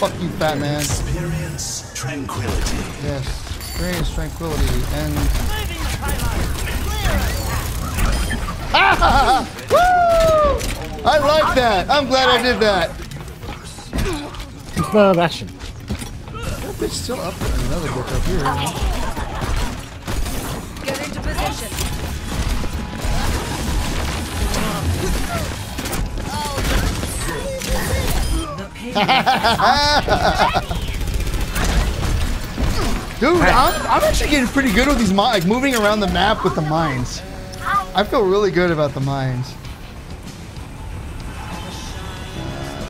Fuck you, fat man. Experience tranquility. Yes, experience tranquility and. Woo! I like that. I'm glad I did that. Preferred action. That bitch still up there. Another bitch up here. Get into position. Dude, I'm actually getting pretty good with these mines, like moving around the map with the mines. I feel really good about the mines.